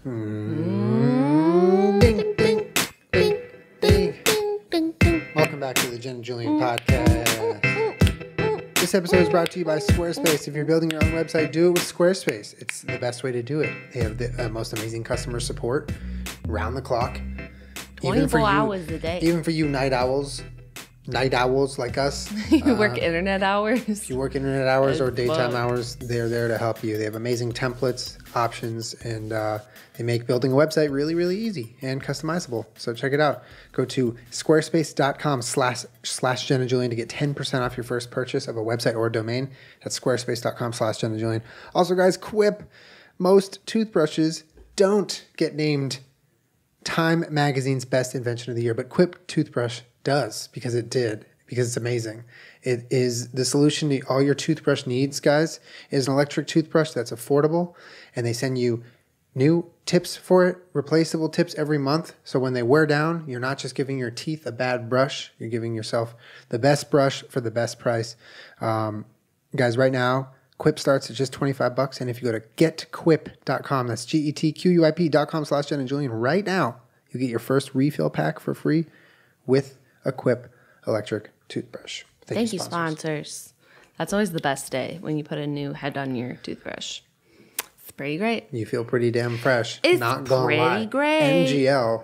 Ding, ding, ding, ding, ding, ding. Welcome back to the Jenna Julien Podcast. This episode is brought to you by Squarespace. If you're building your own website, do it with Squarespace. It's the best way to do it. They have the most amazing customer support, round the clock. 24 hours a day. Even for you night owls like us. You work internet hours? If you work internet hours or daytime hours, they're there to help you. They have amazing templates, options, and they make building a website really, really easy and customizable. So check it out. Go to squarespace.com/Jenna Julien to get 10% off your first purchase of a website or a domain. That's squarespace.com/Jenna Julien. Also, guys, Quip. Most toothbrushes don't get named Time Magazine's best invention of the year, but Quip toothbrush does because it's amazing. It is the solution to all your toothbrush needs, guys. It is an electric toothbrush that's affordable, and they send you new tips for it, replaceable tips every month. So when they wear down, you're not just giving your teeth a bad brush, you're giving yourself the best brush for the best price. Guys, right now, Quip starts at just $25, and if you go to getquip.com, that's getquip.com/Jenna Julien right now, you get your first refill pack for free with a Quip electric toothbrush. Thank you, sponsors. That's always the best day when you put a new head on your toothbrush. It's pretty great. You feel pretty damn fresh. It's not gonna pretty lie. great. NGL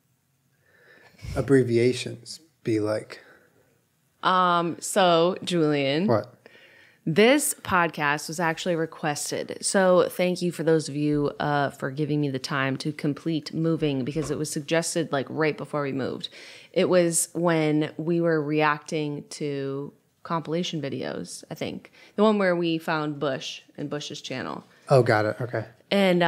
abbreviations be like. So, Julian. What? This podcast was actually requested. So thank you for those of you for giving me the time to complete moving, because it was suggested like right before we moved. It was when we were reacting to compilation videos, I think. The one where we found Bush and Bush's channel. Oh, got it. Okay. And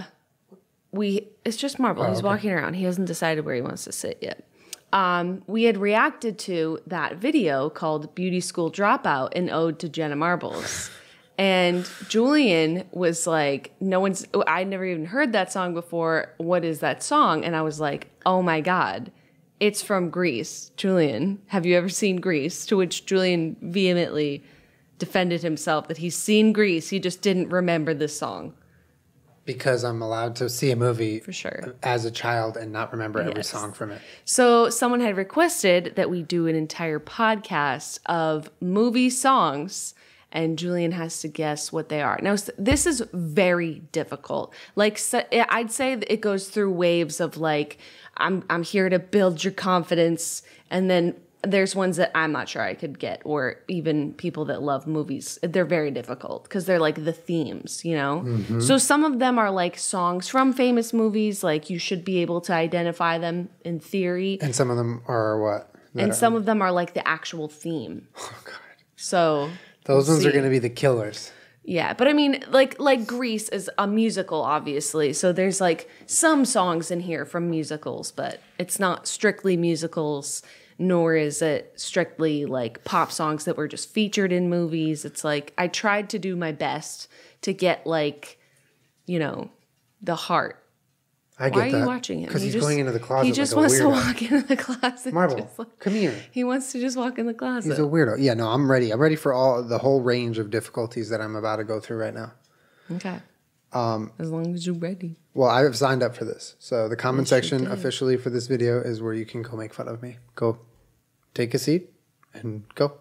it's just Marble. He's okay. walking around. He hasn't decided where he wants to sit yet. We had reacted to that video called Beauty School Dropout, an ode to Jenna Marbles. And Julian was like, I'd never even heard that song before. What is that song? And I was like, oh my God, it's from Grease. Julian, have you ever seen Grease? To which Julian vehemently defended himself that he's seen Grease. He just didn't remember this song. Because I'm allowed to see a movie for sure as a child and not remember every song from it. So someone had requested that we do an entire podcast of movie songs, and Julian has to guess what they are. Now, this is very difficult. Like, so, I'd say that it goes through waves of like, I'm here to build your confidence, and then there's ones that I'm not sure I could get, or even people that love movies. They're very difficult because they're like the themes, you know? Mm-hmm. So some of them are like songs from famous movies, like you should be able to identify them in theory. And some of them are what? And some of them are like the actual theme. Oh, God. So those ones are going to be the killers. Yeah, but I mean, like Grease is a musical, obviously. So there's like some songs in here from musicals, but it's not strictly musicals, nor is it strictly like pop songs that were just featured in movies. It's like I tried to do my best to get like, you know, the heart. I get that. Why are you watching him? Because he's going into the closet. He just like wants a to weirdo. walk into the closet. Marble, come here. He wants to just walk in the closet. He's a weirdo. Yeah, no, I'm ready. I'm ready for the whole range of difficulties that I'm about to go through right now. Okay. As long as you're ready. Well, I have signed up for this. So the comment section officially for this video is where you can go make fun of me. Go take a seat and go.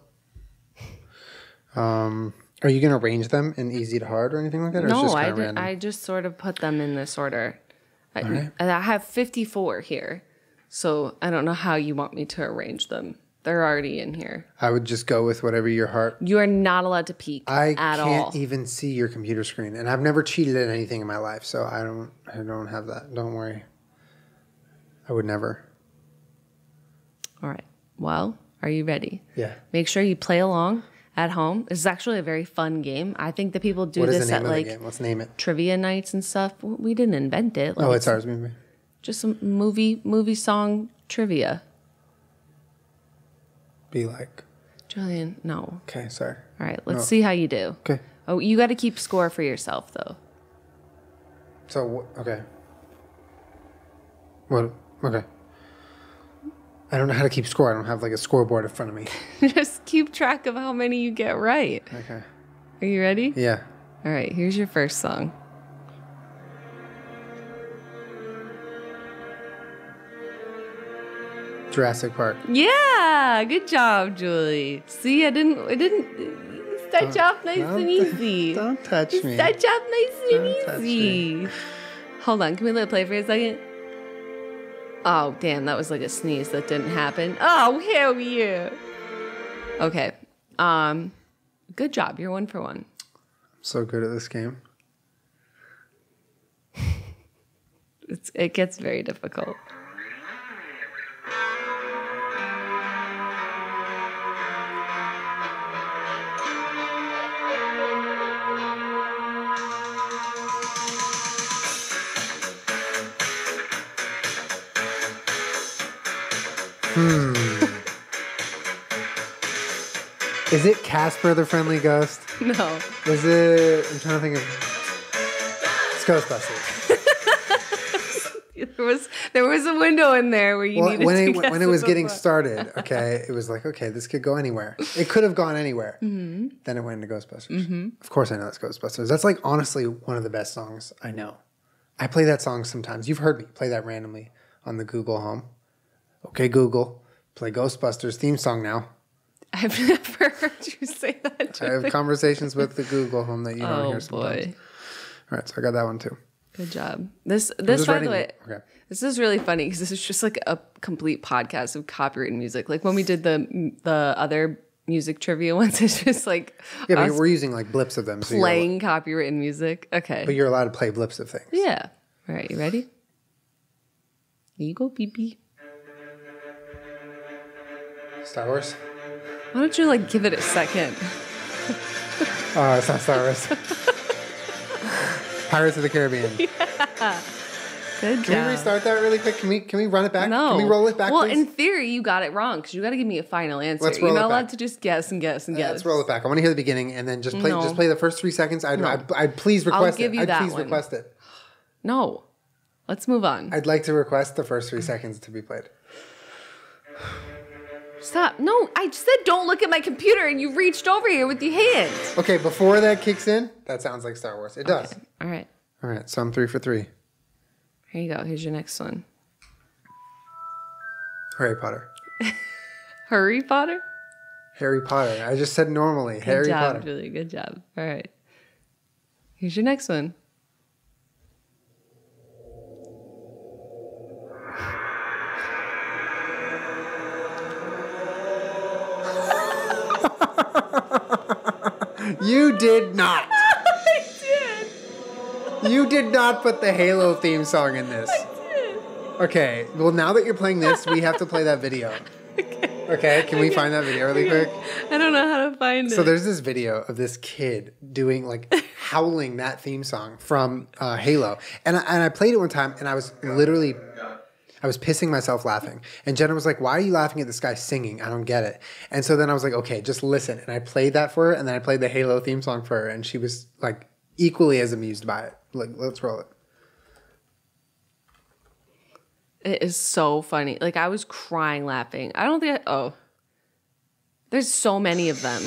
Are you going to arrange them in easy to hard or anything like that? Or No, it's just random? I just sort of put them in this order. Right. I have 54 here, so I don't know how you want me to arrange them. They're already in here. I would just go with whatever your heart. You are not allowed to peek I at all. can't even see your computer screen, and I've never cheated at anything in my life, so I don't have that. Don't worry. I would never. All right. Well, are you ready? Yeah. Make sure you play along at home. This is actually a very fun game. I think that people do this at like Let's name it. Trivia nights and stuff. We didn't invent it. Like, It's ours. Maybe. Just some movie song trivia. Be like. Julian, no. Okay, sorry. All right, let's see how you do. Okay. Oh, you got to keep score for yourself, though. So, okay. What? Okay. I don't know how to keep score. I don't have like a scoreboard in front of me. Just keep track of how many you get right. Okay. Are you ready? Yeah. All right, here's your first song. Jurassic Park. Yeah, good job, Julie. See, I didn't start off nice and easy. Don't touch me. Start off nice and Don't easy. Hold on, can we let it play for a second? Oh, damn, that was like a sneeze that didn't happen. Oh, hell yeah. Okay. Good job. You're 1 for 1. I'm so good at this game. It gets very difficult. Is it Casper the Friendly Ghost? No. Is it... I'm trying to think of... It's Ghostbusters. There was a window in there where you needed to guess when it was getting started, okay, it was like, okay, this could go anywhere. It could have gone anywhere. Mm-hmm. Then it went into Ghostbusters. Mm-hmm. Of course I know it's Ghostbusters. That's like honestly one of the best songs I know. I play that song sometimes. You've heard me play that randomly on the Google Home. Okay, Google, play Ghostbusters theme song now. I've never heard you say that. I have conversations with the Google Home that you don't hear sometimes. Boy. All right, so I got that one too. Good job. This by the way, this is really funny because this is just like a complete podcast of copyrighted music. Like when we did the other music trivia ones, it's just like but we're using like blips of them. So playing copyrighted music. Okay, but you're allowed to play blips of things. Yeah. All right, you ready? Here you go, pee-pee. Star Wars. Why don't you like give it a second? Oh, it's not Star Wars. Pirates of the Caribbean. Yeah. Good job. Can we restart that really quick? Can we run it back? No. Can we roll it back, Well, please? in theory, you got it wrong because you got to give me a final answer. Let's roll You're it not allowed back. to just guess and guess and guess. Let's roll it back. I want to hear the beginning and then just play the first 3 seconds. I'd please request I'll give you it. that I'd please one. request it. No. Let's move on. I'd like to request the first 3 seconds to be played. Stop. No, I just said don't look at my computer and you reached over here with your hand. Okay, before that kicks in, that sounds like Star Wars. It does. All right. All right, so I'm 3 for 3. Here you go. Here's your next one. Harry Potter. Harry Potter? Harry Potter. I just said normally. Harry Good job, Potter. Julie. Good job. All right. Here's your next one. You did not. I did. You did not put the Halo theme song in this. I did. Okay, well, now that you're playing this, we have to play that video. Okay, can we find that video really quick? I don't know how to find it. So there's this video of this kid doing like howling that theme song from Halo. And I played it one time and I was pissing myself laughing. And Jenna was like, why are you laughing at this guy singing? I don't get it. And so then I was like, okay, just listen. And I played that for her and then I played the Halo theme song for her and she was like equally as amused by it. Like, let's roll it. It is so funny. Like, I was crying laughing. I don't think there's so many of them.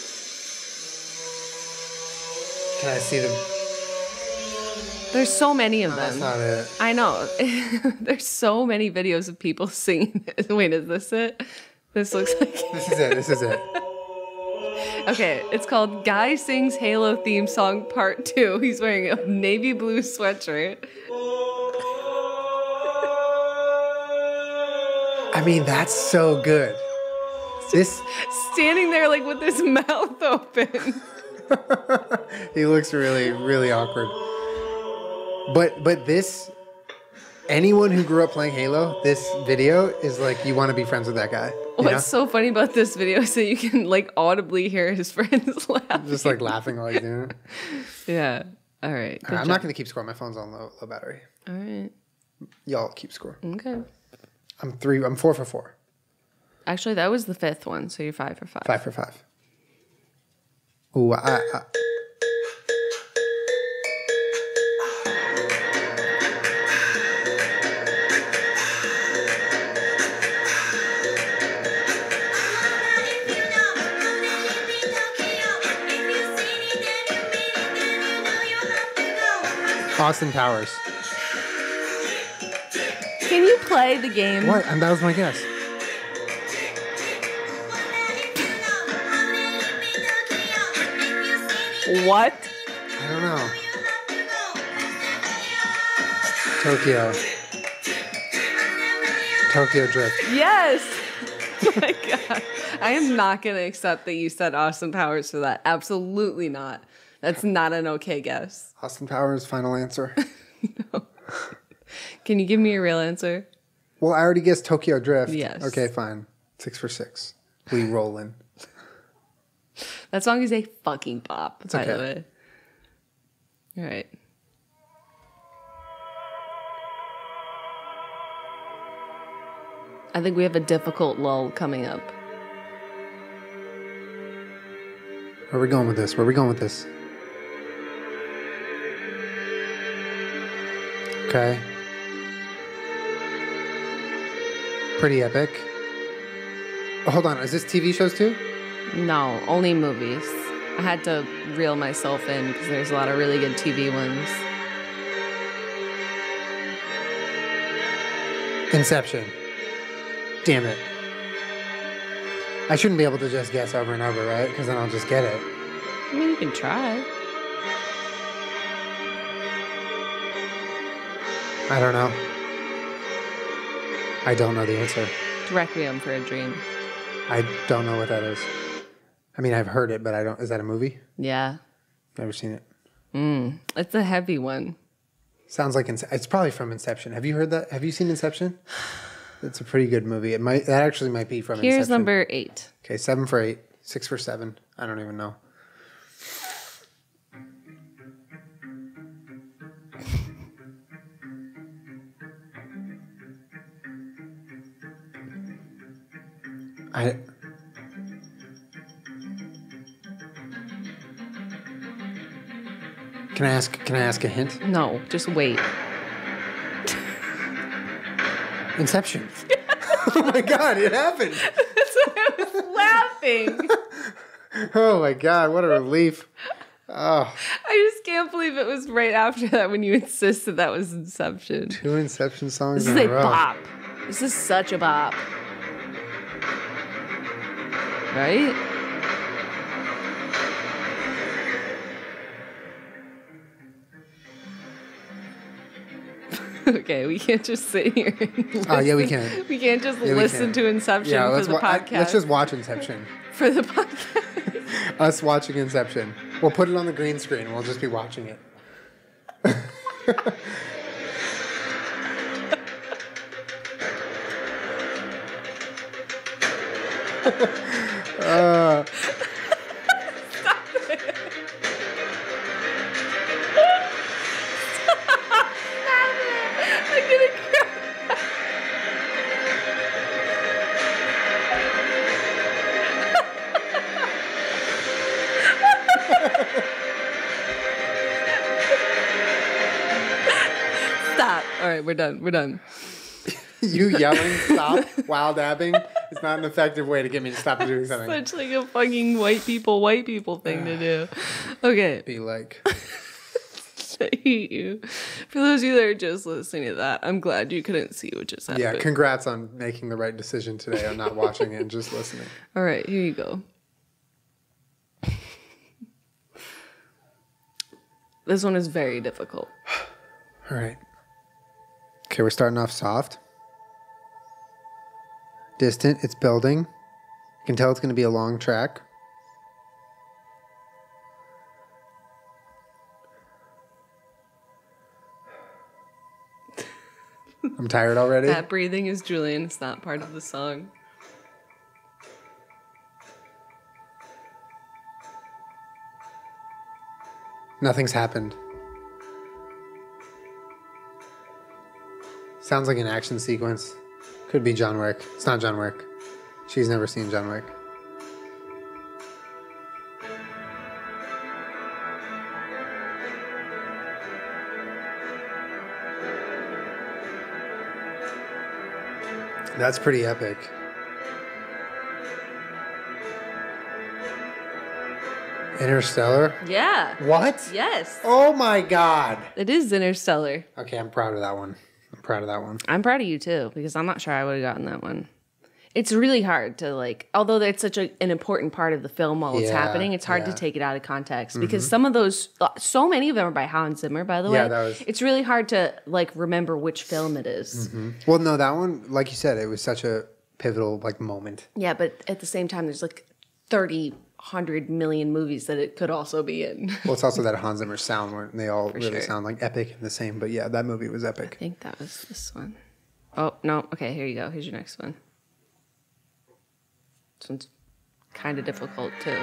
Can I see them? There's so many of them. That's not it. I know. There's so many videos of people singing. Wait, is this it? This looks like This is it. Okay, it's called Guy Sings Halo Theme Song Part 2. He's wearing a navy blue sweatshirt. I mean, that's so good. This Standing there like with his mouth open. he looks really, really awkward. But this, anyone who grew up playing Halo, this video is like you want to be friends with that guy. What's so funny about this video is that you can like audibly hear his friends laughing. Just like laughing while he's doing it. Yeah. All right. All right, I'm not going to keep score. My phone's on low battery. All right. Y'all keep score. Okay. I'm 4 for 4. Actually, that was the 5th one, so you're 5 for 5. 5 for 5. Ooh, Austin Powers. Can you play the game? What? And that was my guess. What? I don't know. Tokyo Drift. Yes. Oh my God. I am not going to accept that you said Austin Powers for that. Absolutely not. That's not an okay guess. Austin Powers, final answer. No. Can you give me a real answer? Well, I already guessed Tokyo Drift. Yes. Okay, fine. 6 for 6. We rolling. That song is a fucking bop, by the way. All right. I think we have a difficult lull coming up. Where are we going with this? Okay. Pretty epic. Oh, hold on. Is this TV shows too? No, only movies. I had to reel myself in because there's a lot of really good TV ones. Inception. Damn it. I shouldn't be able to just guess over and over, right? Because then I'll just get it. I mean, you can try. I don't know. I don't know the answer. Requiem for a Dream. I don't know what that is. I mean, I've heard it, but I don't. Is that a movie? Yeah. Never seen it. It's a heavy one. Sounds like it's probably from Inception. Have you heard that? Have you seen Inception? It's a pretty good movie. That actually might be from Inception. Here's number 8. Okay, 7 for 8, 6 for 7. I don't even know. Can I ask a hint? No, just wait. Inception. Oh my God, it happened. That's why I was laughing. Oh my God, what a relief. Oh. I just can't believe it was right after that when you insisted that was Inception. 2 Inception songs This in is a row. bop. This is such a bop. Right? Okay, we can't just sit here and listen. Oh, yeah, we can. We can't just Yeah, listen to Inception for the podcast. Let's just watch Inception. For the podcast. Us watching Inception. We'll put it on the green screen. We'll just be watching it. Stop. All right, we're done. You yelling stop while dabbing is not an effective way to get me to stop doing something. Such like a fucking white people thing to do. Okay. Be like. I hate you. For those of you that are just listening to that, I'm glad you couldn't see what just happened. Yeah, congrats on making the right decision today on not watching it and just listening. All right, here you go. This one is very difficult. All right. Okay, we're starting off soft. Distant, it's building. You can tell it's going to be a long track. I'm tired already. That breathing is Julien. It's not part of the song. Nothing's happened. Sounds like an action sequence. Could be John Wick. It's not John Wick. She's never seen John Wick. That's pretty epic. Interstellar? Yeah. What? Yes. Oh my God. It is Interstellar. Okay, I'm proud of that one. I'm proud of you too, because I'm not sure I would have gotten that one. It's really hard to like, although it's such an important part of the film while it's Yeah, happening, it's hard to yeah. take it out of context because some of those, so many of them are by Hans Zimmer, by the way. Yeah, that was- It's really hard to like remember which film it is. Well, no, that one, like you said, it was such a pivotal like moment. Yeah, but at the same time, there's like 30, 100 million movies that it could also be in. Well, it's also that Hans Zimmer sound where they all really sure. sound like epic and the same. But yeah, that movie was I epic. think that was this one. Oh, no. Okay, here you go. Here's your next one. This one's kind of difficult, too.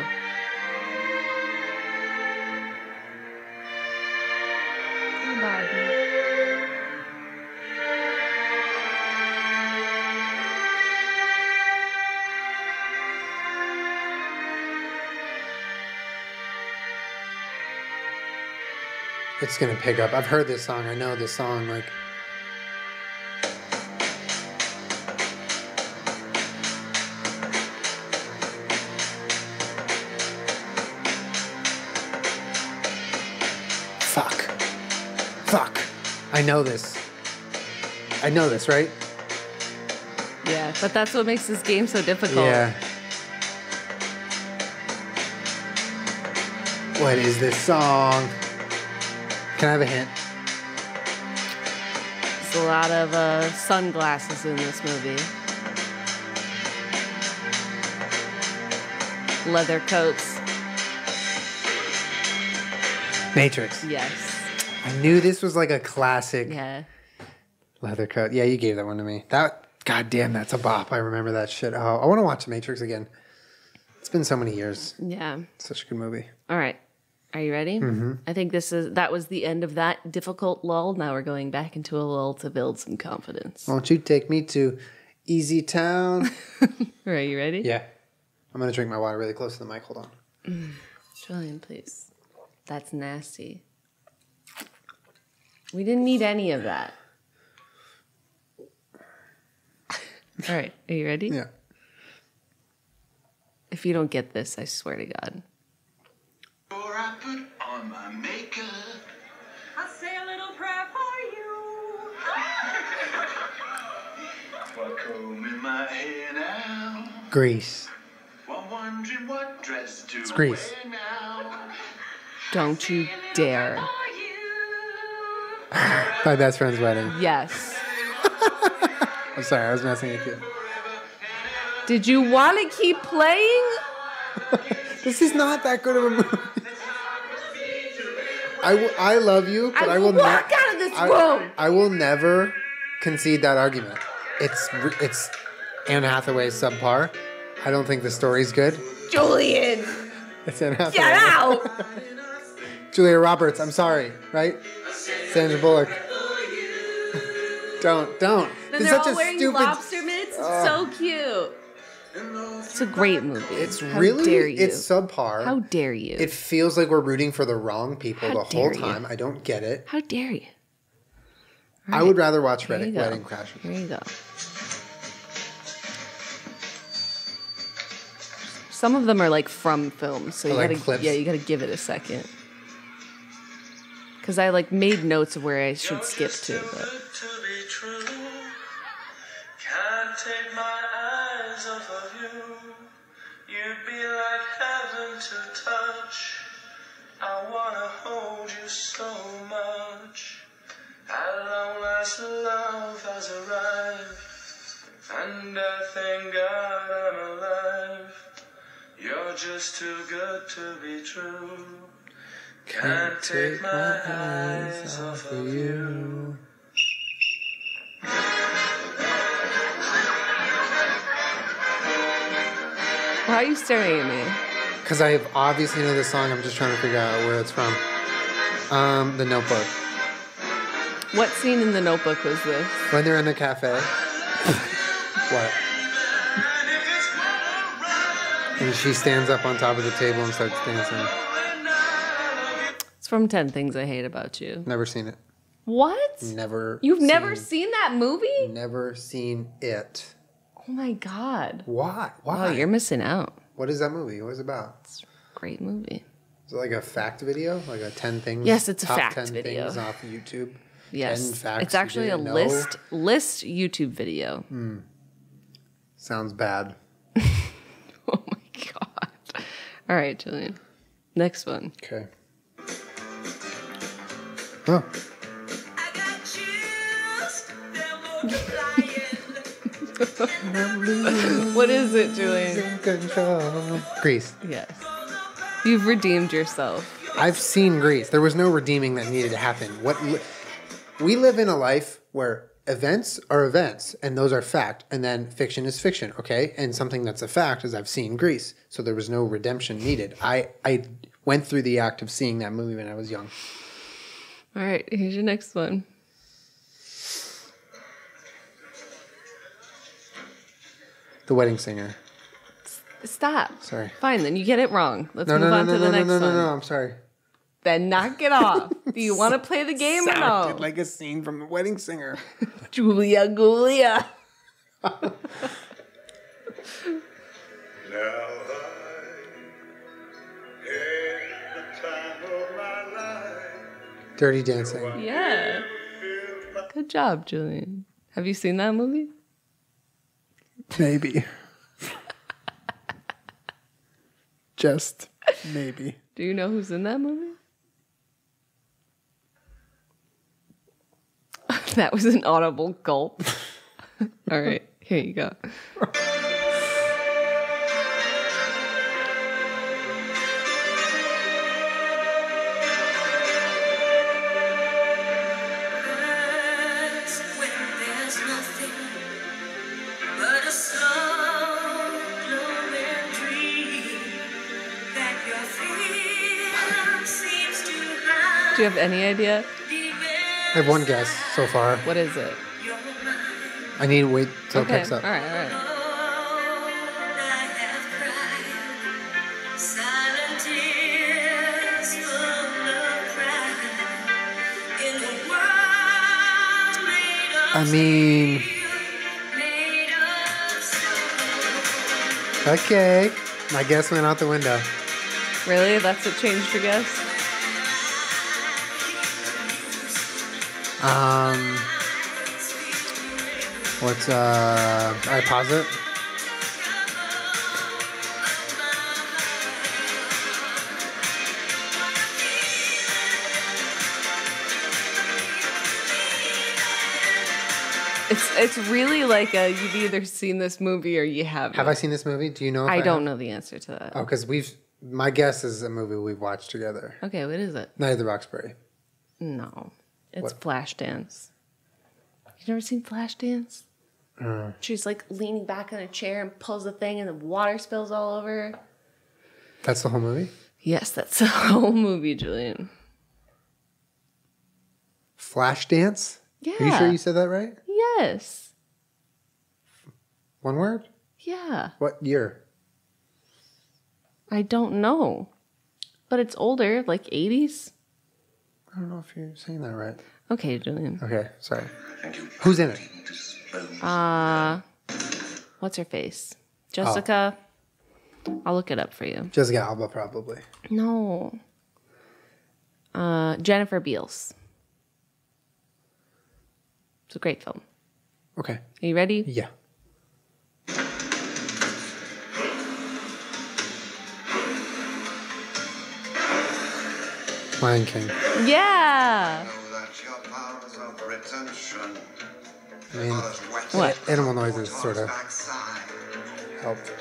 It's gonna pick up. I've heard this song. I know this song. Like, fuck. I know this. I know this, right? Yeah, but that's what makes this game so difficult. Yeah. What is this song? Can I have a hint? There's a lot of sunglasses in this movie. Leather coats. Matrix. Yes. I knew this was like a classic Yeah. leather coat. Yeah, you gave that one to me. That, goddamn, that's a bop. I remember that shit. Oh, I want to watch Matrix again. It's been so many years. Yeah. Such a good movie. All right. Are you ready? Mm-hmm. I think that was the end of that difficult lull. Now we're going back into a lull to build some confidence. Won't you take me to Easy Town? Are you ready? Yeah. I'm going to drink my water really close to the mic. Hold on. Julien, please. That's nasty. We didn't need any of that. All right. Are you ready? Yeah. If you don't get this, I swear to God. Before I put on my makeup, I'll say a little prayer for you. while combing my hair now, Grease. while wondering what dress to It's Grease. wear now. Don't you dare. My best friend's wedding. Yes. I'm sorry, I was messing with you. Did you want to keep playing? This is not that good of a movie. I love you, but I will walk out of this room. I will never concede that argument. It's Anne Hathaway's subpar. I don't think the story's good. Julien, It's Anne Hathaway. get out. Julia Roberts. I'm sorry, right? Sandra Bullock. Don't. Then It's they're such all a wearing stupid. lobster mitts. It's so cute. It's a great movie. It's How really. dare you? It's subpar. How dare you? It feels like we're rooting for the wrong people How the whole dare you. time. I don't get it. How dare you? I would rather watch Here you Wedding, go. Wedding Crashers. Here you go. Some of them are like from films, so you like gotta clips? you gotta give it a second. Because I like made notes of where I should skip to, but To be true, can't take my eyes off of you. You'd be like heaven to touch. I wanna hold you so much. At long last, love has arrived, and I thank God I'm alive. You're just too good to be true. Can't take my eyes off of you. why are you staring at me? Because I obviously know this song. I'm just trying to figure out where it's from. The Notebook. What scene in The Notebook was this? When they're in the cafe. What? And she stands up on top of the table and starts dancing. It's from 10 Things I Hate About You. Never seen it. What? Never. You've never seen that movie? Never seen it. Oh my God. Why? Oh, you're missing out. What is that movie? What is it about? It's a great movie. Is it like a fact video? Like a 10 things? Yes, it's a top fact 10 video. things off YouTube? Yes. 10 facts It's actually you a didn't know? list YouTube video. Sounds bad. Oh my God. All right, Julian. Next one. Okay. Oh. I got chills, they're multiplying. What is it, Julian? Grease. Yes. You've redeemed yourself. I've seen Grease. There was no redeeming that needed to happen. We live in a life where events are events, and those are fact, and then fiction is fiction, okay? And something that's a fact is I've seen Grease, so there was no redemption needed. I went through the act of seeing that movie when I was young. All right, here's your next one. The Wedding Singer. Stop. Sorry. Fine, then you get it wrong. Let's No, move no, on no, to no, the no, next no, no, one. no, I'm sorry. Then knock it off. Do you want to play the game or Sounded no? like a scene from The Wedding Singer. Julia. Now I, in the time of my life, Dirty Dancing. Yeah. Good job, Julian. Have you seen that movie? Maybe. Just maybe. Do you know who's in that movie? That was an audible gulp. All right, here you go. When there's nothing but a slow glowing dream that your fear seems to hide. Do you have any idea? I have one guess so far. What is it? I need to wait till Okay, it picks up. all right. I mean, okay. My guess went out the window. Really? That's what changed your guess? What's I pause it. It's really like you've either seen this movie or you haven't. Have I seen this movie? Do you know? If I don't have? know the answer to that. Oh, because my guess is a movie we've watched together. Okay, what is it? Night of the Roxbury. No, it's What? Flashdance. You never seen Flashdance? She's like leaning back in a chair and pulls the thing, and the water spills all over her. That's the whole movie? Yes, that's the whole movie, Julian. Flashdance? Yeah. Are you sure you said that right? Yes. One word? Yeah. What year? I don't know, but it's older, like 80s. I don't know if you're saying that right. Okay, Julian. Okay, sorry. Who's in it? What's her face? Jessica. I'll look it up for you. Jessica Alba, probably. No. Jennifer Beals. It's a great film. Okay. Are you ready? Yeah. Lion King. Yeah. I mean, What? animal noises sort of helped.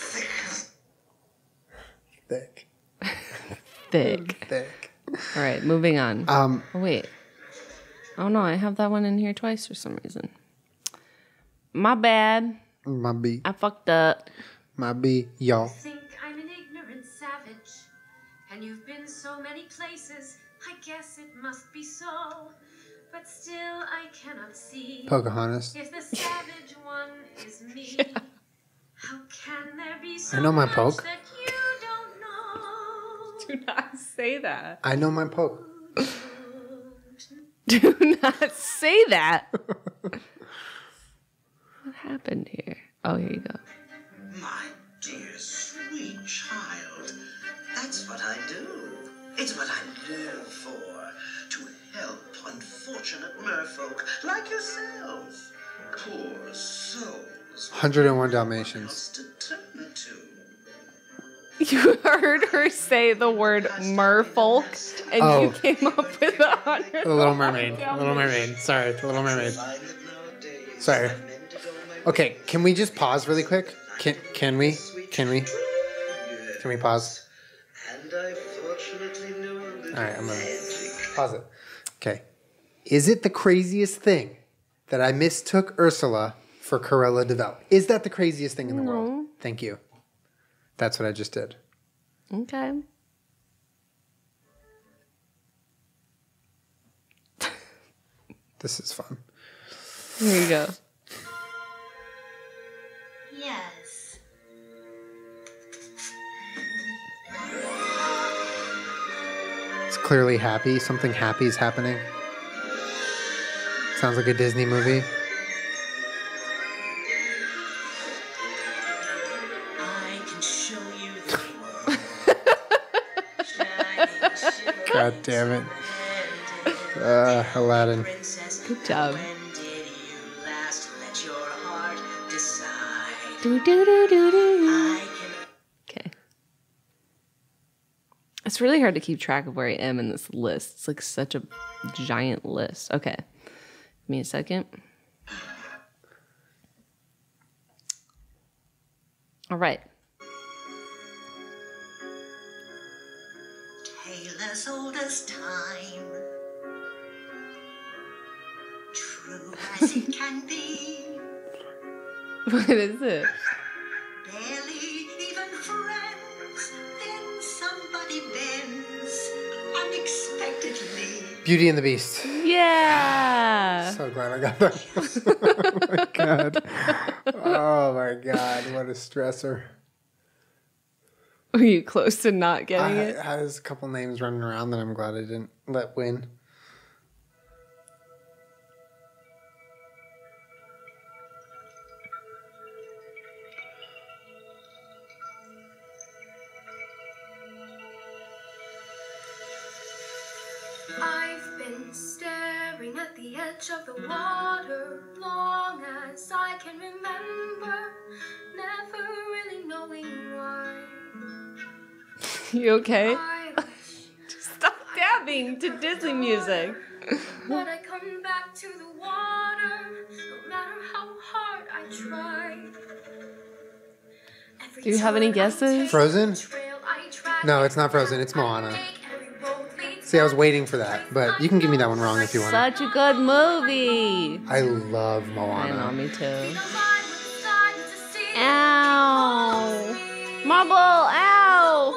Thick. Thick. All right, moving on. Oh, wait. Oh, no, I have that one in here twice for some reason. My bad. My B. I fucked up. My B. Y'all. Think I'm an ignorant savage, and you've been so many places. I guess it must be so, but still I cannot see Pocahontas. if the savage one is me. How can there be so I know my much poke. that you don't know? Do not say that. I know my poke. Do not say that. What happened here? Oh, here you go. My dear sweet child, that's what I do. It's what I live for. To help unfortunate merfolk like yourself. Poor souls 101 Dalmatians. To turn to. You heard her say the word merfolk, and you came up with 100. The Little Mermaid. Little Mermaid. Sorry, The Little Mermaid. Sorry. Okay, can we just pause really quick? Can we? Can we pause? And I fortunately know a little All right, I'm gonna magic. pause it. Okay. Is it the craziest thing that I mistook Ursula for Cruella de Vil? Is that the craziest thing in the world? Thank you. That's what I just did. Okay. This is fun. Here you go. Yes. It's clearly happy. Something happy is happening. Sounds like a Disney movie. I can show you the world. Shining, God damn it. Aladdin. Good job. When did you last let your heart decide? Do do do do do. I can Okay. It's really hard to keep track of where I am in this list. It's like such a giant list. Okay. Give me a second. All right. tale as old as time. True as it can be. What is it? Barely even friends. Then somebody bends unexpectedly. Beauty and the Beast. Yeah. So glad I got that. Oh my god. Oh my god. What a stressor. Were you close to not getting it? I has a couple names running around that I'm glad I didn't let win. I've been staring at the edge of the water long as I can remember, never really knowing why. You okay? I wish Stop dabbing to Disney music. but I come back to the water, no matter how hard I try. Every Do you have any turn I guesses? take, Frozen? the trail I track, No, it's not Frozen, it's Moana. every road leads See, I was waiting for that, but you can give me that one wrong if you want. Such a good movie. I love I know, Moana. me too. the line with the sun to see Ow. Marble, ow.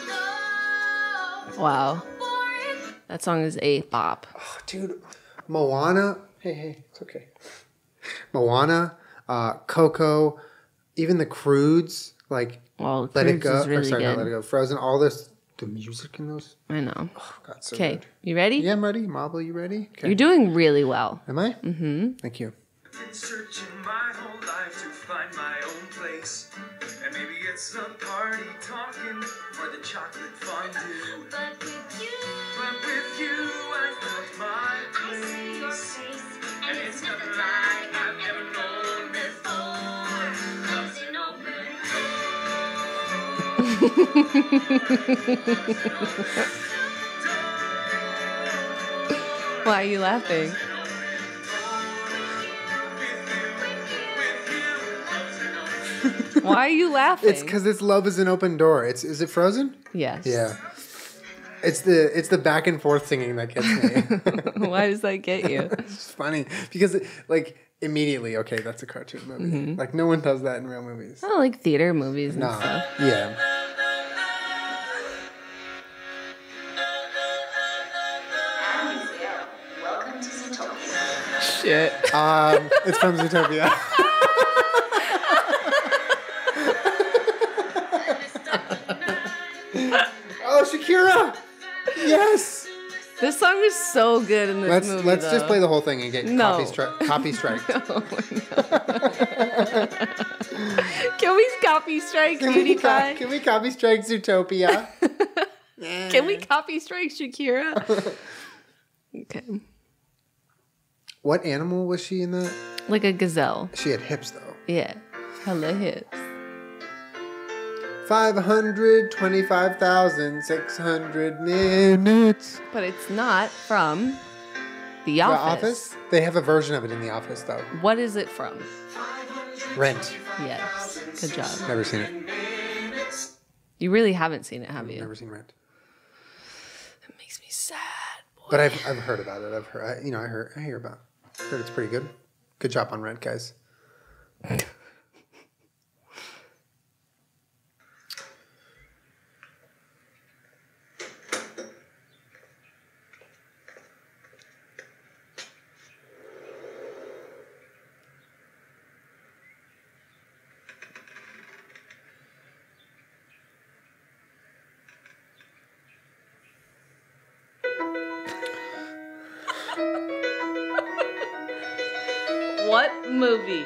Wow. That song is a bop. Oh, dude, Moana. Hey, it's okay. Moana, Coco, even the Croods, like Well, Let It Croods Go. is really Not good. Let It Go. Frozen. All this, the music in those. I know. Oh God, so Okay, good. you ready? Yeah, I'm ready. Marble, you ready? Okay. You're doing really well. Am I? Mm-hmm. Thank you. Been searching my whole life to find my own place. And maybe it's the party talking or the chocolate fondue. But with you, But with you, I found my I see your place. face, And it's nothing like I've ever known before. Love's an open Why are you laughing? Why are you laughing? It's because it's Love is an Open Door. Is it Frozen? Yes. Yeah. It's the back and forth singing that gets me. Why does that get you? It's funny because like immediately, okay, that's a cartoon movie. Like no one does that in real movies. I like theater movies and Nah. stuff. Yeah. welcome to Zootopia. Shit. It's from Zootopia. Oh, Shakira! Yes. This song is so good in this movie. Let's just though. play the whole thing and get No. copy strike. Oh Can we copy strike Cutie Pie? Can we copy strike Zootopia? Can we copy strike Shakira? Okay. What animal was she in that? Like a gazelle. She had hips though. Yeah. hella hits. 525,600 minutes. But it's not from The The Office. Office? They have a version of it in The Office, though. What is it from? Rent. Yes. Good job. Never seen it. You really haven't seen it, have you? Never seen Rent. It makes me sad. Boy. But I've heard about it. I hear about it. Heard it's pretty good. Good job on Rent, guys. What movie?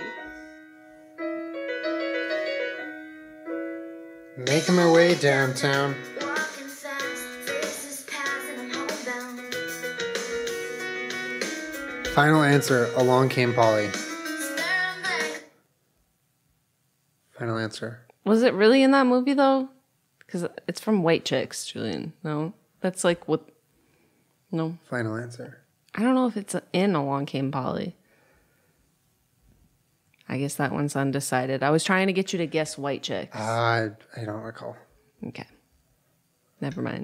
Making my way downtown. Walking fast, faces pass, and I'm homebound. Final answer. Along Came Polly. Staring back. Final answer. Was it really in that movie, though? Because it's from White Chicks, Julian. No? That's like what... No. Final answer. I don't know if it's in Along Came Polly. I guess that one's undecided. I was trying to get you to guess White Chicks. I don't recall. Okay. Never mind.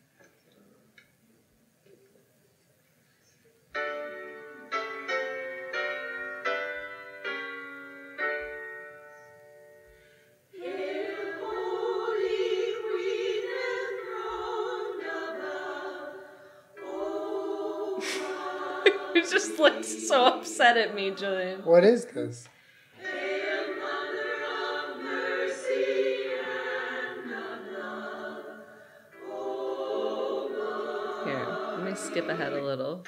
You're just like so upset at me, Julian. What is this? Here, let me skip ahead a little.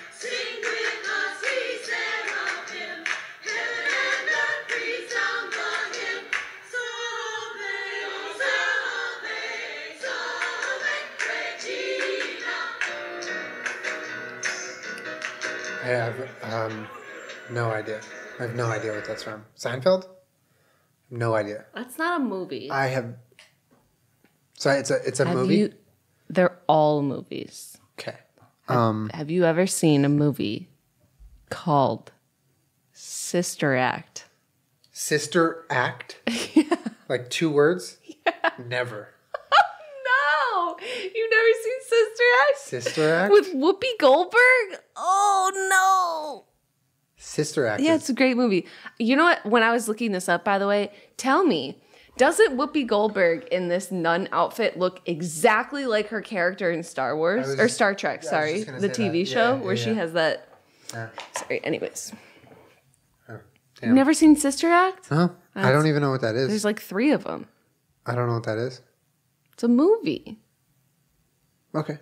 I have no idea. I have no idea what that's from. Seinfeld? No idea. That's not a movie. I have. So it's a movie. They're all movies. Okay. Have you ever seen a movie called Sister Act? Sister Act. Like 2 words. Never. No, you've never seen Sister Act? Sister Act. With Whoopi Goldberg? Oh no. Sister Act. Yeah, is- it's a great movie. You know what? When I was looking this up, by the way, tell me, doesn't Whoopi Goldberg in this nun outfit look exactly like her character in Star Wars or Star Trek? Sorry, just gonna the say TV that. show Yeah, where she yeah. has that. Yeah. Sorry. Anyways, Damn. you've never seen Sister Act? Huh? I don't even know what that is. There's like 3 of them. I don't know what that is. It's a movie. Okay.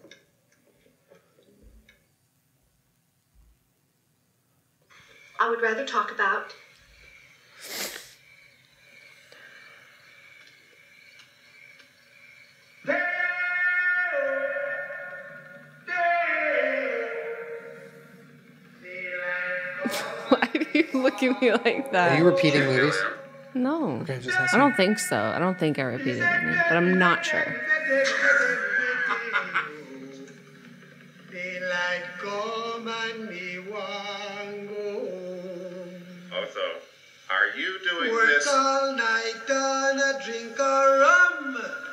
I would rather talk about Why do you look at me like that? Are you repeating movies? No. Okay, just I asking. don't think so. I don't think I repeated any, but I'm not sure. Also, are you doing Work this? all night, gonna drink a rum.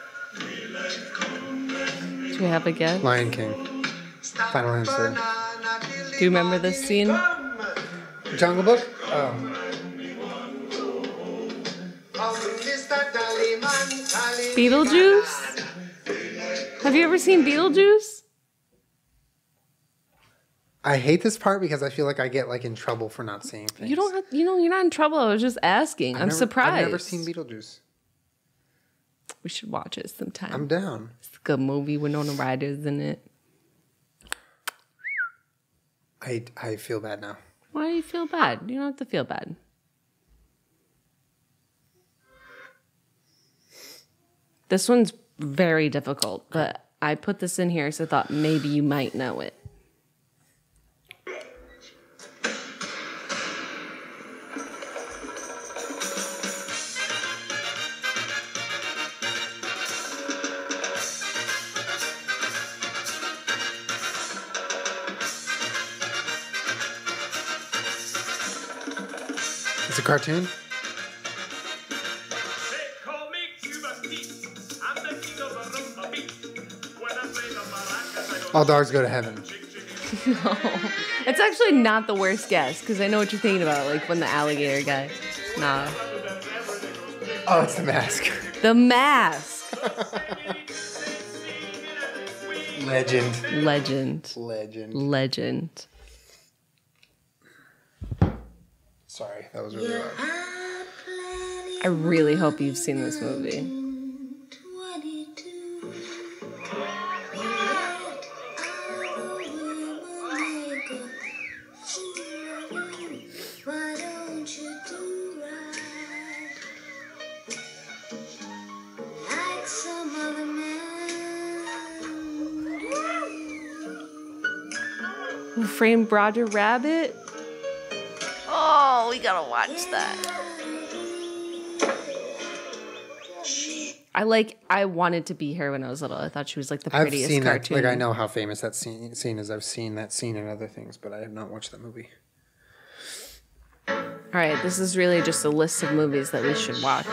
Do you have a guess? Lion King. Final answer. Do you remember this scene? Jungle Book? Oh. Beetlejuice? Have you ever seen Beetlejuice? I hate this part because I feel like I get like in trouble for not seeing things. You don't have, you're not in trouble. I was just asking. I'm surprised. I've never seen Beetlejuice. We should watch it sometime. I'm down. It's a good movie. Winona Ryder's in it. I feel bad now. Why do you feel bad? You don't have to feel bad. This one's very difficult, but I put this in here so I thought maybe you might know it. It's a cartoon? They call me Cuba Pete. I'm the king of a rumba beat. When I play the maracas, I don't All dogs go to heaven. No. It's actually not the worst guess because I know what you're thinking about, like when the alligator guy. Nah. Oh, it's The Mask. The Mask. Legend. Legend. Legend. Legend. Sorry, that was really loud. I really hope you've seen this movie. Who Framed Roger Rabbit? Oh, we gotta watch that. I wanted to be her when I was little. I thought she was like the I've prettiest seen that. cartoon. Like, I know how famous that scene is. I've seen that scene in other things, but I have not watched that movie. All right, this is really just a list of movies that we should watch.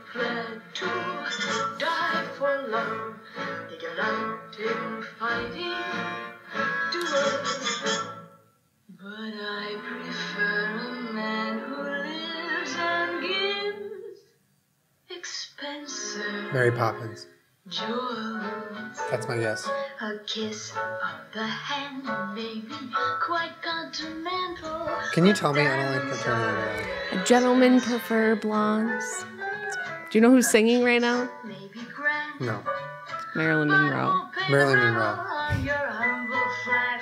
But I prefer a man who lives and gives expensive Mary Poppins. jewels. That's my guess. A kiss of the hand, maybe quite continental. Can you tell me? I don't like the turning around. Gentlemen prefer blondes. Do you know who's singing right now? Maybe grand. No. Marilyn Monroe. Marilyn Monroe. On your humble flat.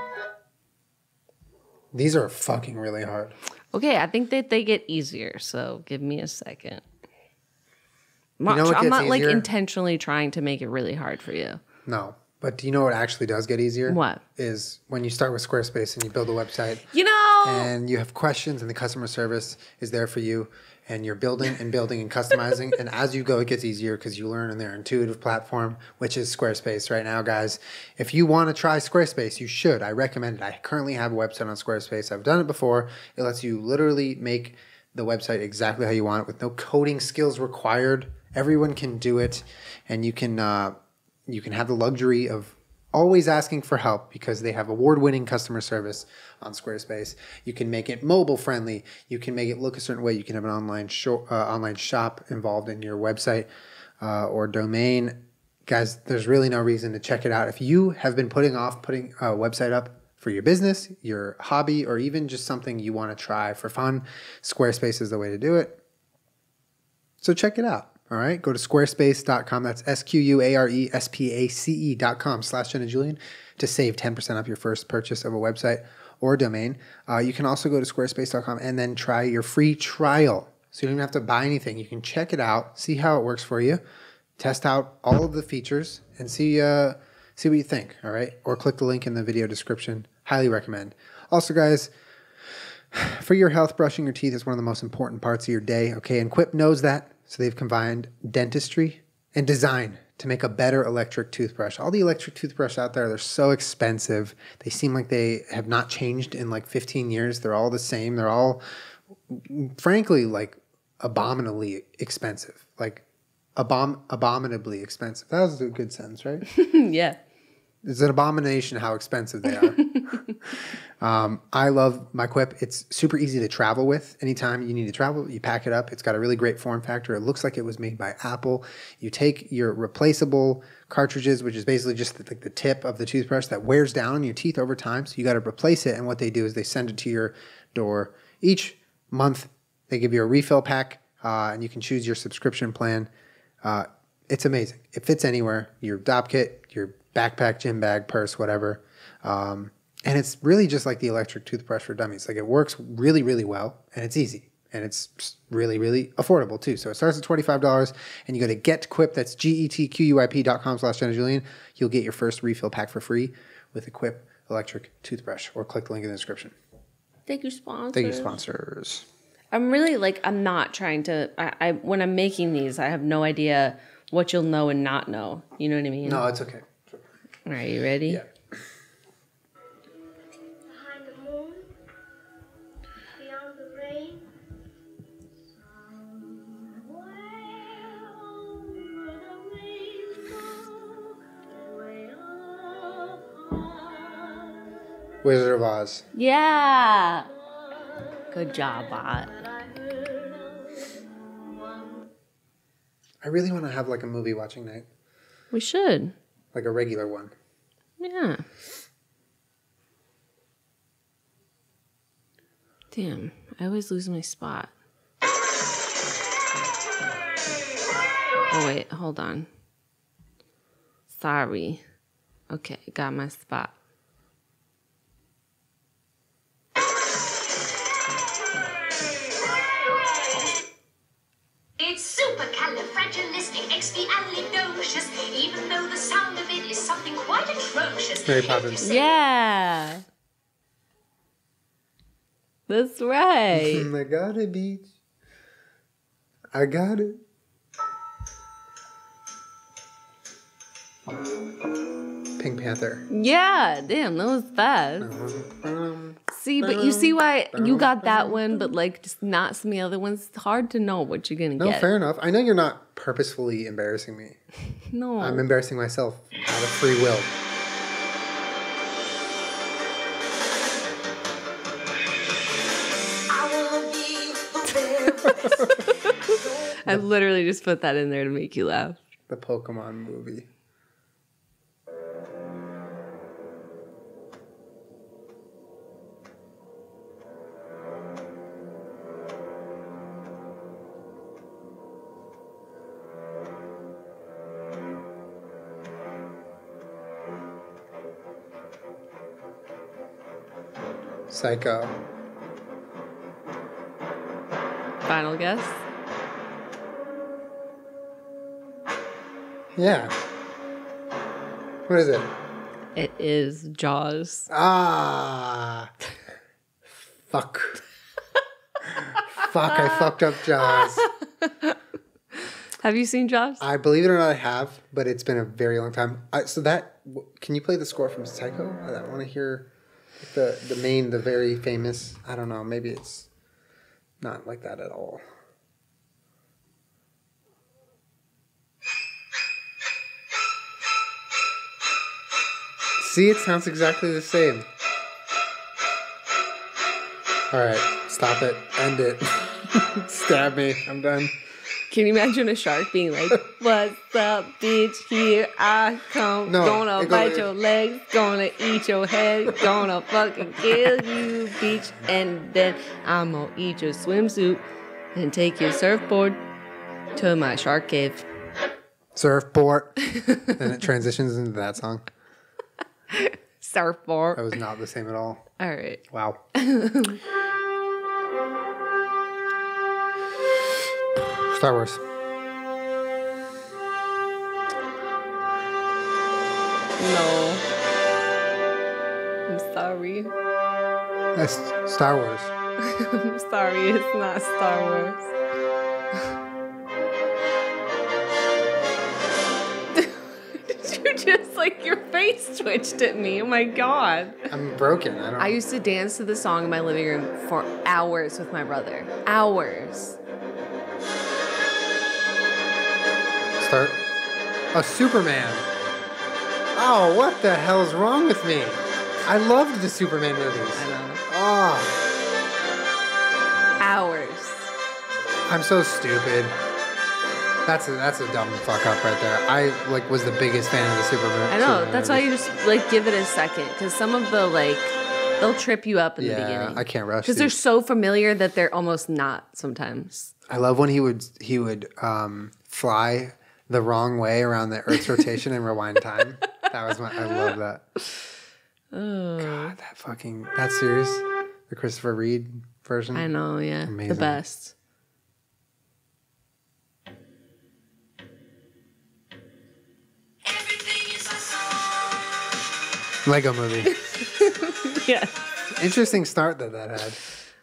These are fucking really hard. Okay, I think that they get easier, so give me a second. I'm You know what I'm gets not like easier? intentionally trying to make it really hard for you. No. But do you know what actually does get easier? What? Is when you start with Squarespace and you build a website You know, and you have questions and the customer service is there for you and you're building and customizing. And as you go, it gets easier because you learn in their intuitive platform, which is Squarespace right now, guys. If you want to try Squarespace, you should. I recommend it. I currently have a website on Squarespace. I've done it before. It lets you literally make the website exactly how you want it with no coding skills required. Everyone can do it. And you can have the luxury of always asking for help because they have award-winning customer service on Squarespace. You can make it mobile friendly. You can make it look a certain way. You can have an online shop involved in your website or domain. Guys, there's really no reason to check it out. If you have been putting off putting a website up for your business, your hobby, or even just something you want to try for fun, Squarespace is the way to do it. So check it out. All right, go to squarespace.com. That's SQUARESPACE.com/Jenna Julien to save 10% off your first purchase of a website or domain. You can also go to squarespace.com and then try your free trial. So you don't even have to buy anything. You can check it out, see how it works for you, test out all of the features, and see what you think. All right, or click the link in the video description. Highly recommend. Also, guys, for your health, brushing your teeth is one of the most important parts of your day. Okay, and Quip knows that. So they've combined dentistry and design to make a better electric toothbrush. All the electric toothbrushes out there, they're so expensive. They seem like they have not changed in like 15 years. They're all the same. They're all, frankly, like abominably expensive. Like abominably expensive. That was a good sentence, right? yeah. It's an abomination how expensive they are. I love my Quip. It's super easy to travel with. Anytime you need to travel, you pack it up. It's got a really great form factor. It looks like it was made by Apple. You take your replaceable cartridges, which is basically just the tip of the toothbrush that wears down on your teeth over time. So you got to replace it. And what they do is they send it to your door each month. They give you a refill pack, and you can choose your subscription plan. It's amazing. It fits anywhere. Your dop kit, your backpack, gym bag, purse, whatever. And it's really just like the electric toothbrush for dummies. Like it works really, really well, and it's easy. And it's really, really affordable too. So it starts at $25, and you go to GetQuip, that's GetQuip.com/Jenna Julien. You'll get your first refill pack for free with a Quip electric toothbrush, or click the link in the description. Thank you, sponsors. Thank you, sponsors. I'm really I'm not trying to, when I'm making these, I have no idea what you'll know and not know. You know what I mean? No, it's okay. All right, you ready? Yeah. Behind the moon, beyond the rain, Wizard of Oz. Yeah. Good job, Bot. I really want to have like a movie watching night. We should. Like a regular one. Yeah. Damn, I always lose my spot. Oh, wait, hold on. Sorry. Okay, got my spot. It's supercalifragilisticexpialidocious, even though the sound of it is something quite atrocious. Mary Poppins. Yeah. That's right. I got it, Beach. I got it. Pink Panther. Yeah, damn, that was fast. See, but you see why you got that one, but like just not some of the other ones. It's hard to know what you're gonna No, get. fair enough. I know you're not purposefully embarrassing me. No. I'm embarrassing myself out of free will. I literally just put that in there to make you laugh. The Pokemon movie. Psycho. Final guess? Yeah. What is it? It is Jaws. Ah. Fuck. Fuck, I fucked up Jaws. Have you seen Jaws? I believe it or not, I have, but it's been a very long time. Can you play the score from Psycho? I want to hear the very famous. I don't know. Maybe it's not like that at all. See, it sounds exactly the same. All right, stop it. End it. Stab me. I'm done. Can you imagine a shark being like, "What's up, bitch? Here I come. No, gonna bite your legs, gonna eat your head, gonna fucking kill you, bitch. And then I'm gonna eat your swimsuit and take your surfboard to my shark cave." Surfboard. And it transitions into that song. Surfboard. That was not the same at all. All right. Wow. Star Wars. No. I'm sorry. That's Star Wars. I'm sorry, it's not Star Wars. Did you just like your face twitched at me? Oh my god. I'm broken. I used to dance to the song in my living room for hours with my brother. Hours. Start. Oh, Superman. Oh, what the hell's wrong with me? I loved the Superman movies. I know. Oh, Hours. I'm so stupid. That's a dumb fuck up right there. I was the biggest fan of the Superman. I know. Superman That's why movies. you just give it a second, because some of the they'll trip you up in the beginning. I can't rush because they're these. so familiar that they're almost not sometimes. I love when he would fly the wrong way around the Earth's rotation and rewind time. I love that. Oh. God, that series, the Christopher Reed version. I know, yeah. Amazing. The best. Lego Movie. Yeah. Interesting start that had.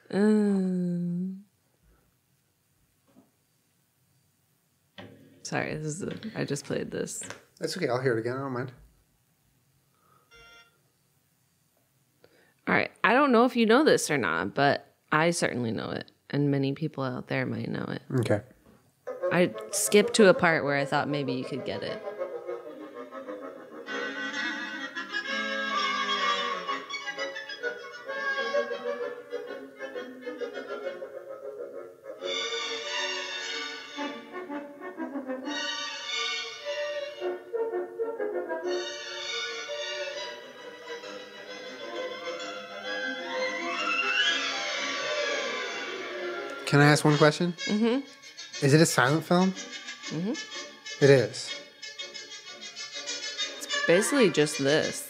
Sorry, I just played this. That's okay. I'll hear it again. I don't mind. All right. I don't know if you know this or not, but I certainly know it. And many people out there might know it. Okay. I skipped to a part where I thought maybe you could get it. Can I ask one question? Mm-hmm. Is it a silent film? Mm-hmm. It is. It's basically just this.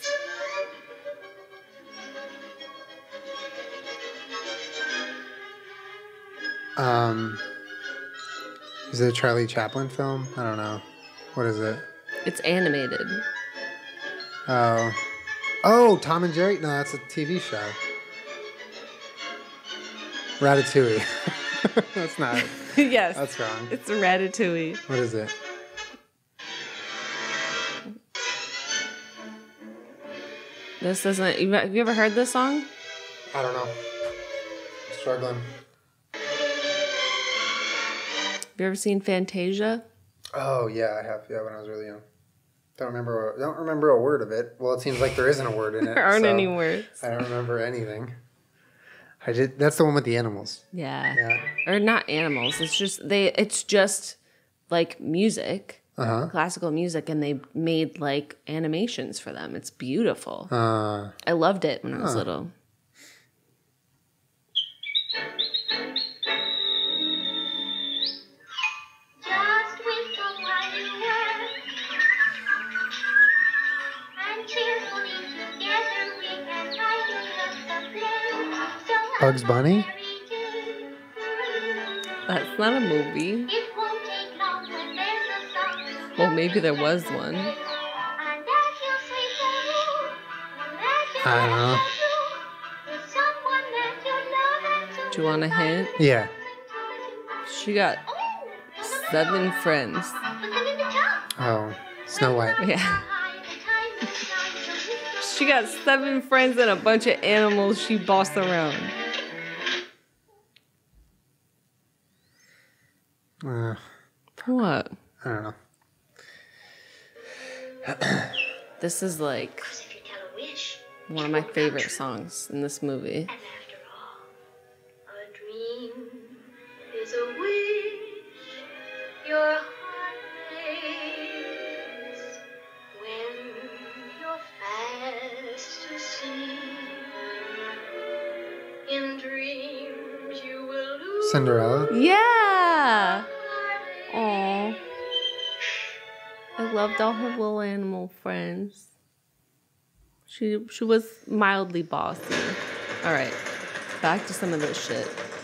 Is it a Charlie Chaplin film? I don't know. What is it? It's animated. Oh, Tom and Jerry? No, that's a TV show. Ratatouille. That's not. Yes. That's wrong. It's Ratatouille. What is it? This doesn't... Have you ever heard this song? I don't know. I'm struggling. Have you ever seen Fantasia? Oh yeah, I have. Yeah, when I was really young. Don't remember a word of it. Well, it seems like there isn't a word in it. There aren't any words. I don't remember anything. I did. That's the one with the animals. Yeah. Yeah. Or not animals. It's just like music. Classical music, and they made like animations for them. It's beautiful. I loved it when I was little. Just whistle while you work, and cheerfully together we can lighten up the flame. So Bugs Bunny? That's not a movie. it won't take long when there's a song. Well, maybe there was one. And as you say hello, I don't know. with someone that you love and to Do you want a hint? Yeah. She got 7 friends. put them in the tub. Oh, Snow White. Yeah. High the time is nice, so whisper She got 7 friends and a bunch of animals she bossed around. What? I don't know. This is like If you tell a wish, one of my favorite songs in this movie. and after all, a dream is a wish your heart makes when you're fast asleep. In dreams you will lose Cinderella. Yeah. Aw. I loved all her little animal friends. She was mildly bossy. All right, back to some of this shit.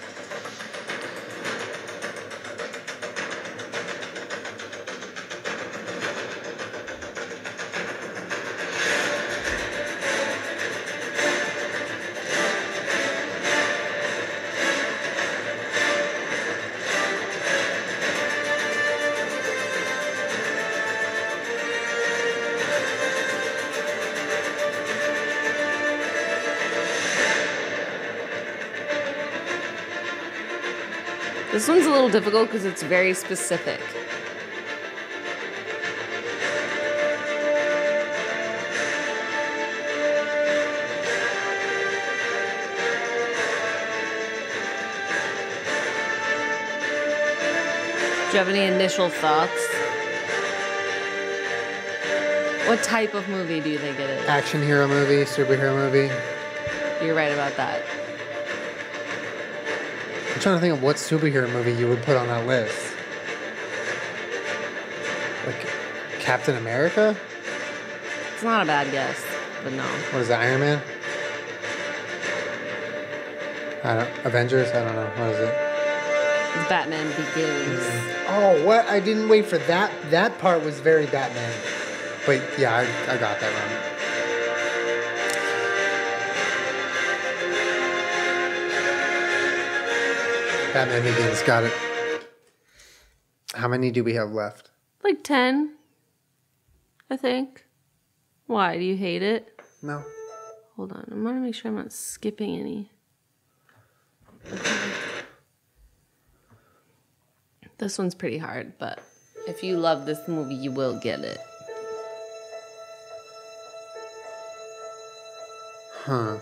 This one's a little difficult because it's very specific. Do you have any initial thoughts? What type of movie do you think it is? Action hero movie, superhero movie. You're right about that. I'm trying to think of what superhero movie you would put on that list. Like Captain America? It's not a bad guess, but no. What is it, Iron Man? Avengers? I don't know. What is it? It's Batman Begins. Oh, what? I didn't wait for that. That part was very Batman. But yeah, I got that wrong. Batman Begins, got it. How many do we have left? Like 10, I think. Why? Do you hate it? No. Hold on. I'm going to make sure I'm not skipping any. Okay. This one's pretty hard, but if you love this movie, you will get it. Huh.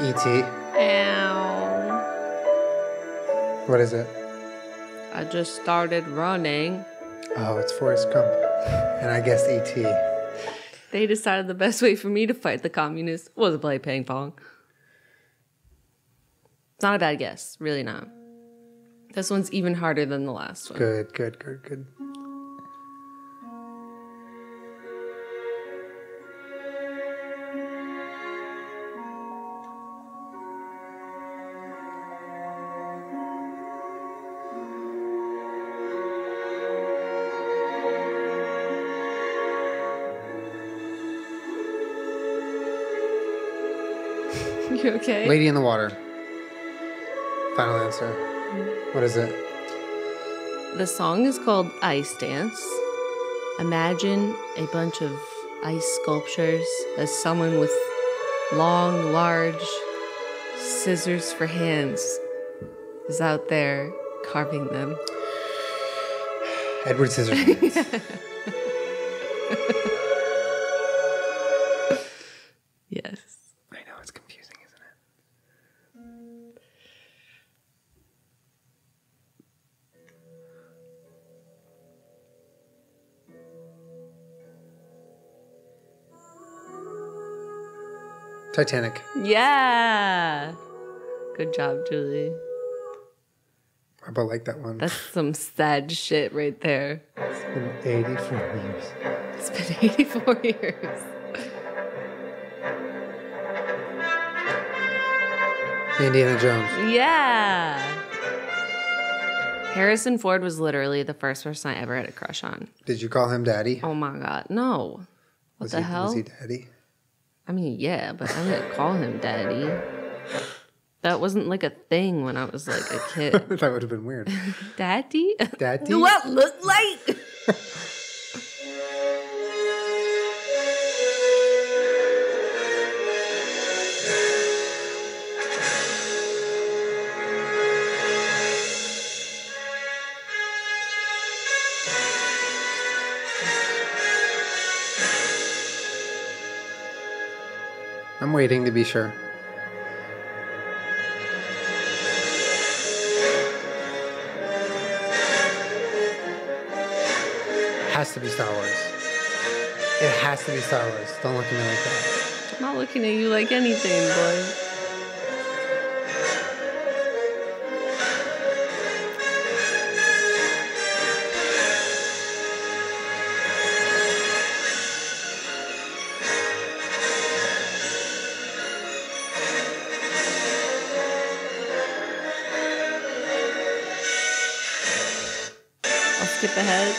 E.T. Ow. What is it? I just started running. Oh, it's Forrest Gump. And I guessed E.T. They decided the best way for me to fight the communists was to play ping pong. It's not a bad guess. Really not. This one's even harder than the last one. Good. You okay? Lady in the Water. Final answer. What is it? The song is called Ice Dance. Imagine a bunch of ice sculptures as someone with long, large scissors for hands is out there carving them. Edward Scissorhands. Yes. I know, it's confusing, isn't it? Titanic. Yeah. Good job, Julie. I about like that one. That's some sad shit right there. It's been 84 years. It's been 84 years. Indiana Jones. Yeah. Harrison Ford was literally the first person I ever had a crush on. Did you call him Daddy? Oh my God. No. What the hell? Was he Daddy? I mean, yeah, but I didn't call him Daddy. That wasn't like a thing when I was like a kid. That would have been weird. Daddy? Daddy? What look like? I'm waiting to be sure. Has to be Star Wars. It has to be Star Wars. Don't look at me like that. I'm not looking at you like anything, boy. I'll skip ahead.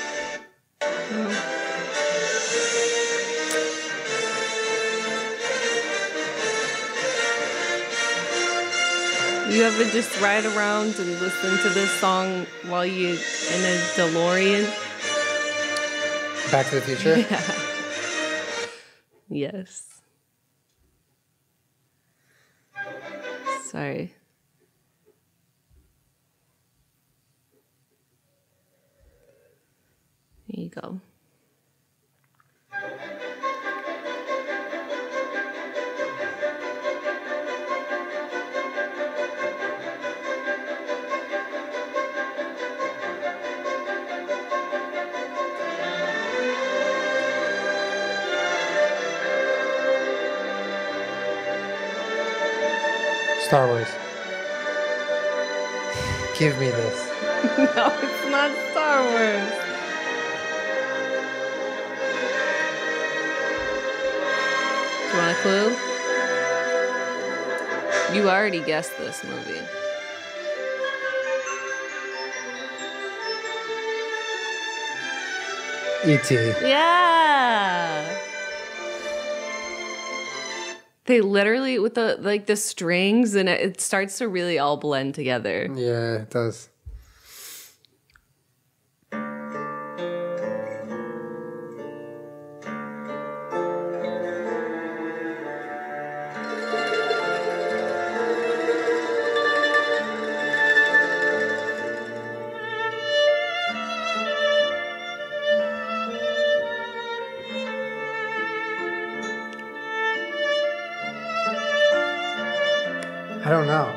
You ever just ride around and listen to this song while you're in a DeLorean? Back to the Future? Yeah. Yes. Sorry. Here you go. Star Wars. Give me this. No, it's not Star Wars. Do you want a clue? You already guessed this movie. E.T. Yeah. They literally with the strings and it starts to really all blend together. Yeah, it does. I don't know.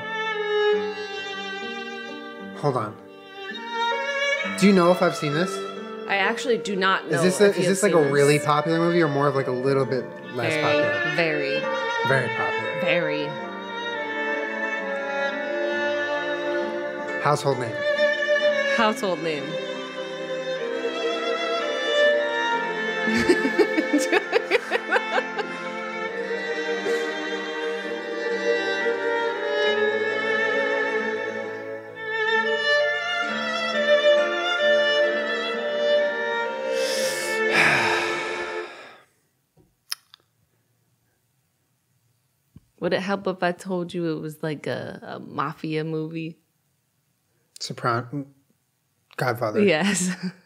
Hold on. Do you know if I've seen this? I actually do not know. Is this like a really popular movie or more of like a little bit less popular? Very. Very popular. Very. Household name. Household name. Would it help if I told you it was like a mafia movie? Soprano. Godfather. Yes.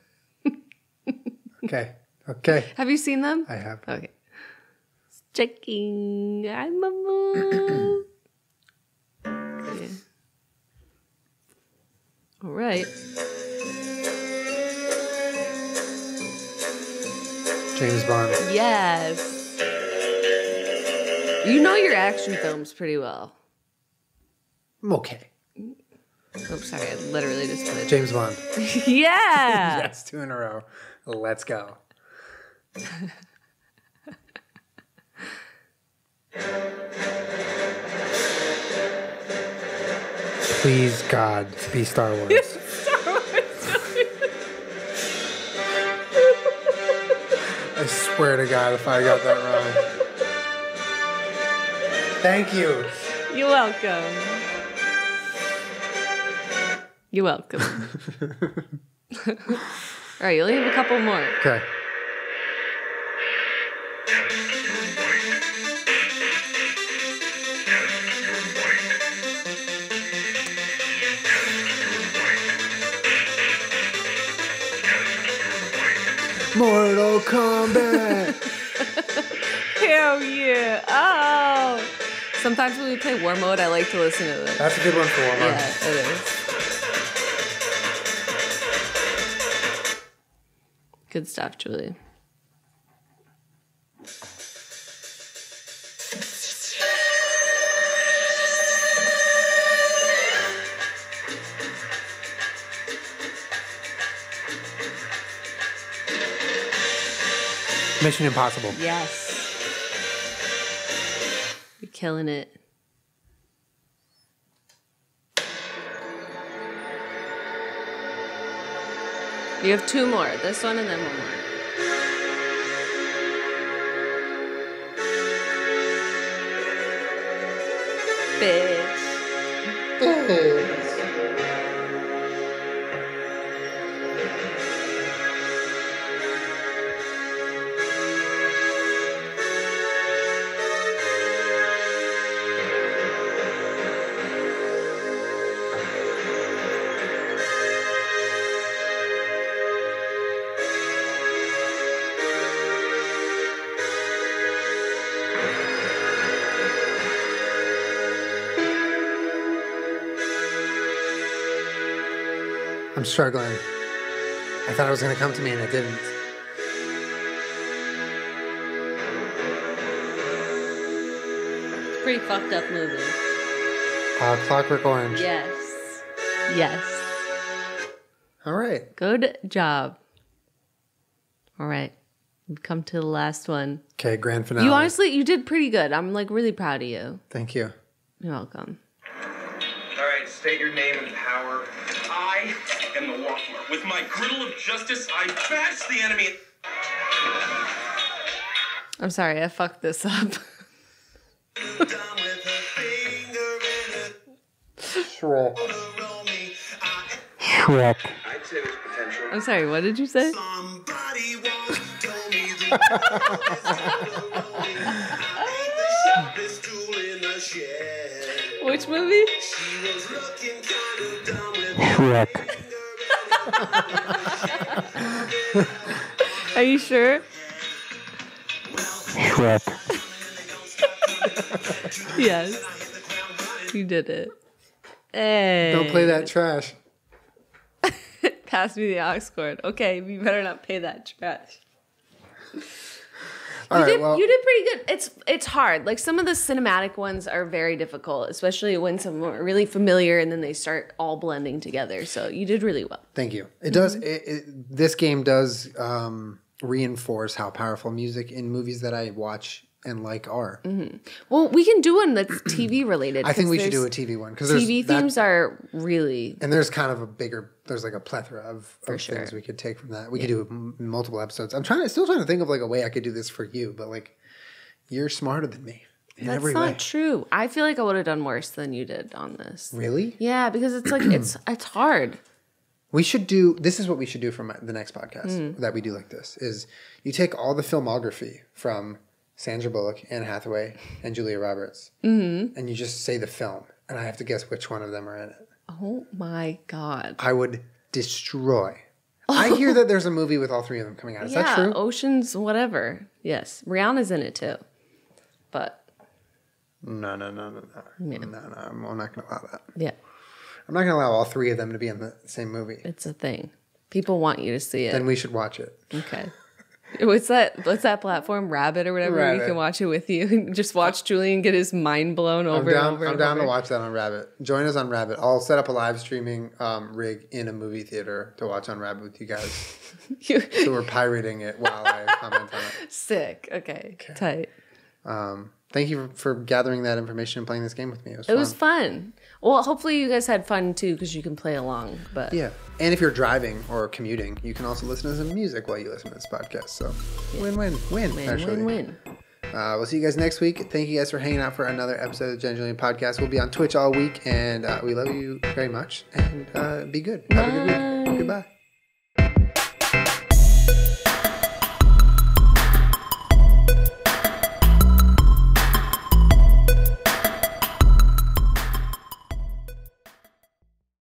Okay. Have you seen them? I have. Okay. Checking. I'm a move. Okay. All right. James Bond. Yes. You know your action films pretty well. I'm okay. Oh, sorry. I literally just put it. James Bond. Yeah. Yes, 2 in a row. Let's go. Please, God, be Star Wars. I swear to God, if I got that wrong. Thank you. You're welcome. You're welcome. All right, you only have a couple more. Okay. Mortal Kombat. Hell yeah. Oh. Sometimes when we play War Mode, I like to listen to this. That's a good one for War Mode. Yeah, it is. Good stuff, Julie. Mission Impossible. Yes. You're killing it. You have 2 more. This one and then one more. Bitch. I'm struggling. I thought it was going to come to me and it didn't. Pretty fucked up movie. Clockwork Orange. Yes. Yes. All right. Good job. All right. We've come to the last one. Okay, grand finale. You honestly, you did pretty good. I'm like really proud of you. Thank you. You're welcome. All right, state your name and power. I am the Waffler. With my griddle of justice, I bash the enemy. I'm sorry, I fucked this up. Shrek. Shrek. I'd say there's potential. I'm sorry, what did you say? Somebody once told me the sharpest tool in the shed. Which movie? She was looking kind of dumb with Shrek. Are you sure? Shrek. Yes. You did it. Hey. Don't play that trash. Pass me the aux cord. Okay, you better not pay that trash. All right, well, You did pretty good. It's hard. Like some of the cinematic ones are very difficult, especially when some are really familiar and then they start all blending together. So you did really well. thank you. It does. This game does reinforce how powerful music in movies that I watch and like are. Well, we can do one that's TV related. I think we should do a TV one because TV themes are really, and there's kind of there's like a plethora of sure. things we could take from that. We could do multiple episodes. I'm still trying to think of like a way I could do this for you, but like you're smarter than me in that's every not way. true. I feel like I would have done worse than you did on this. Really? Yeah, because it's like it's hard. We should do. This is what we should do for the next podcast that we do like this. Is you take all the filmography from Sandra Bullock, Anne Hathaway, and Julia Roberts, and you just say the film, and I have to guess which one of them are in it. Oh my God. I would destroy. I hear that there's a movie with all three of them coming out. Is that true? Oceans, whatever. Yes. Rihanna's in it too. But. No. Yeah. No, I'm not going to allow that. Yeah. I'm not going to allow all three of them to be in the same movie. It's a thing. People want you to see it. Then we should watch it. Okay. What's that platform? Rabbit or whatever? Rabbit. We can watch it with you. Just watch Julian get his mind blown over and over. I'm down to watch that on Rabbit. Join us on Rabbit. I'll set up a live streaming rig in a movie theater to watch on Rabbit with you guys. So we're pirating it while I comment on it. Sick. Okay. Tight. Thank you for gathering that information and playing this game with me. It was fun. Well, hopefully you guys had fun too because you can play along. But yeah, and if you're driving or commuting, you can also listen to some music while you listen to this podcast. So win. Actually, win. We'll see you guys next week. Thank you guys for hanging out for another episode of Jenna Julien Podcast. We'll be on Twitch all week, and we love you very much. And be good. Have a good week. Goodbye.